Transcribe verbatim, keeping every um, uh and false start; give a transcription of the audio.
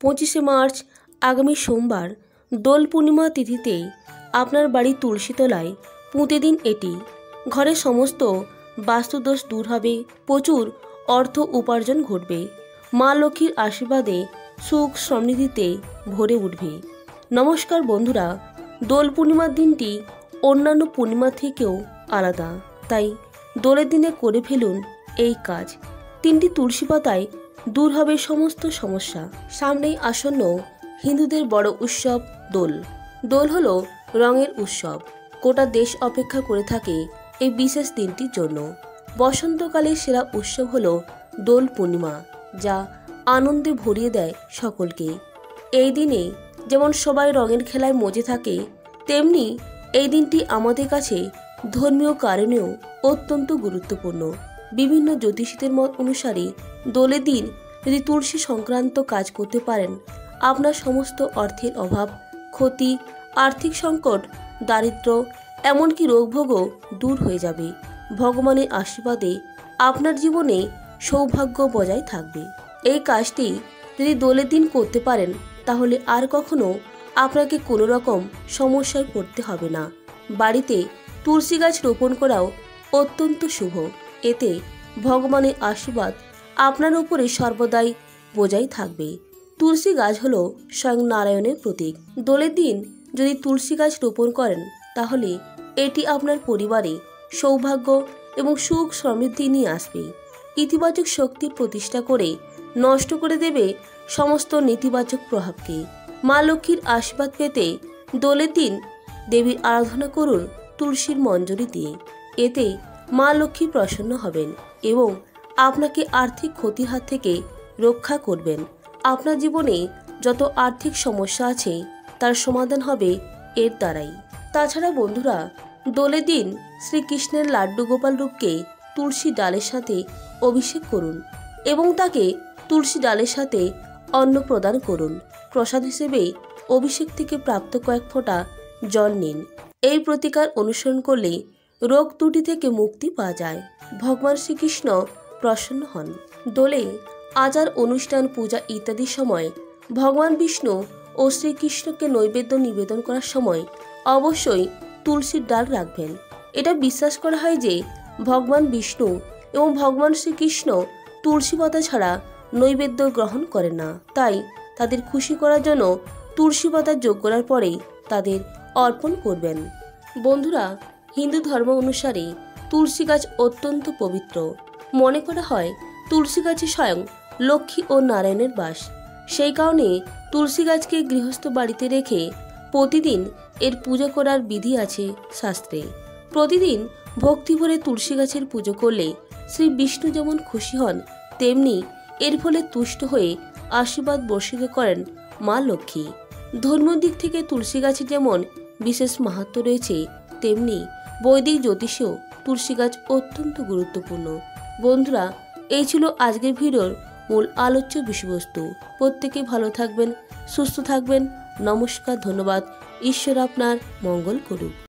পঁচিশে মার্চ আগামী সোমবার দোল পূর্ণিমা তিথিতে আপনার বাড়ির তুলসী তলায় পুঁতে দিন এটি। ঘরের সমস্ত বাস্তুদোষ দূর হবে, প্রচুর অর্থ উপার্জন ঘটবে, মা লক্ষ্মীর আশীর্বাদে সুখ সমৃদ্ধিতে ভরে উঠবে। নমস্কার বন্ধুরা, দোল পূর্ণিমার দিনটি অন্যান্য পূর্ণিমা থেকেও আলাদা, তাই দোলের দিনে করে ফেলুন এই কাজ। তিনটি তুলসী পাতায় দূর হবে সমস্ত সমস্যা। সামনেই আসন্ন হিন্দুদের বড় উৎসব দোল। দোল হলো রঙের উৎসব। গোটা দেশ অপেক্ষা করে থাকে এই বিশেষ দিনটির জন্য। বসন্তকালের সেরা উৎসব হলো দোল পূর্ণিমা, যা আনন্দে ভরিয়ে দেয় সকলকে। এই দিনে যেমন সবাই রঙের খেলায় মজে থাকে, তেমনি এই দিনটি আমাদের কাছে ধর্মীয় কারণেও অত্যন্ত গুরুত্বপূর্ণ। বিভিন্ন জ্যোতিষীদের মত অনুসারে দোলের দিন যদি তুলসী সংক্রান্ত কাজ করতে পারেন, আপনার সমস্ত অর্থের অভাব, ক্ষতি, আর্থিক সংকট, দারিদ্র, এমনকি রোগভোগও দূর হয়ে যাবে। ভগবানের আশীর্বাদে আপনার জীবনে সৌভাগ্য বজায় থাকবে। এই কাজটি যদি দোলের দিন করতে পারেন, তাহলে আর কখনো আপনাকে কোনো রকম সমস্যায় পড়তে হবে না। বাড়িতে তুলসী গাছ রোপণ করাও অত্যন্ত শুভ। এতে ভগবানের আশীর্বাদ আপনার উপরে সর্বদাই বজায় থাকবে। তুলসী গাছ হলো স্বয়ং নারায়ণের প্রতীক। দোলের দিন যদি তুলসী গাছ রোপণ করেন, তাহলে এটি আপনার পরিবারে সৌভাগ্য এবং সুখ সমৃদ্ধি নিয়ে আসবে। ইতিবাচক শক্তি প্রতিষ্ঠা করে নষ্ট করে দেবে সমস্ত নেতিবাচক প্রভাবকে। মা লক্ষ্মীর আশীর্বাদ পেতে দোলের দিন দেবীর আরাধনা করুন তুলসীর মঞ্জরি দিয়ে। এতে মা লক্ষ্মী প্রসন্ন হবেন এবং আপনাকে আর্থিক ক্ষতির হাত থেকে রক্ষা করবেন। আপনার জীবনে যত আর্থিক সমস্যা আছে তার সমাধান হবে এর দ্বারাই। তাছাড়া বন্ধুরা, দোলের দিন শ্রীকৃষ্ণের লাড্ডু গোপাল রূপকে তুলসী ডালের সাথে অভিষেক করুন এবং তাকে তুলসী ডালের সাথে অন্ন প্রদান করুন। প্রসাদ হিসেবে অভিষেক থেকে প্রাপ্ত কয়েক ফোঁটা জল নিন। এই প্রতিকার অনুসরণ করলে রোগ ত্রুটি থেকে মুক্তি পাওয়া যায়। ভগবান শ্রীকৃষ্ণ প্রসন্ন হন। দোলে আচার অনুষ্ঠান, পূজা ইত্যাদির সময় ভগবান বিষ্ণু ও শ্রীকৃষ্ণকে নৈবেদ্য নিবেদন করার সময় অবশ্যই তুলসীর ডাল রাখবেন। এটা বিশ্বাস করা হয় যে ভগবান বিষ্ণু এবং ভগবান শ্রীকৃষ্ণ তুলসী পাতা ছাড়া নৈবেদ্য গ্রহণ করেন না, তাই তাদের খুশি করার জন্য তুলসী পাতা যোগ করার পরেই তাদের অর্পণ করবেন। বন্ধুরা, হিন্দু ধর্ম অনুসারে তুলসী গাছ অত্যন্ত পবিত্র। মনে করা হয় তুলসী গাছে স্বয়ং লক্ষ্মী ও নারায়ণের বাস। সেই কারণে তুলসী গাছকে গৃহস্থ বাড়িতে রেখে প্রতিদিন এর পুজো করার বিধি আছে শাস্ত্রে। প্রতিদিন ভক্তি ভরে তুলসী গাছের পুজো করলে শ্রী বিষ্ণু যেমন খুশি হন, তেমনি এর ফলে তুষ্ট হয়ে আশীর্বাদ বর্ষিত করেন মা লক্ষ্মী। ধর্মীয় দিক থেকে তুলসী গাছের যেমন বিশেষ মাহাত্ম্য রয়েছে, তেমনি বৈদিক জ্যোতিষেও তুলসী গাছ অত্যন্ত গুরুত্বপূর্ণ। বন্ধুরা, এই ছিল আজকের ভিডিওর মূল আলোচ্য বিষয়বস্তু। প্রত্যেকে ভালো থাকবেন, সুস্থ থাকবেন। নমস্কার, ধন্যবাদ। ঈশ্বর আপনার মঙ্গল করুক।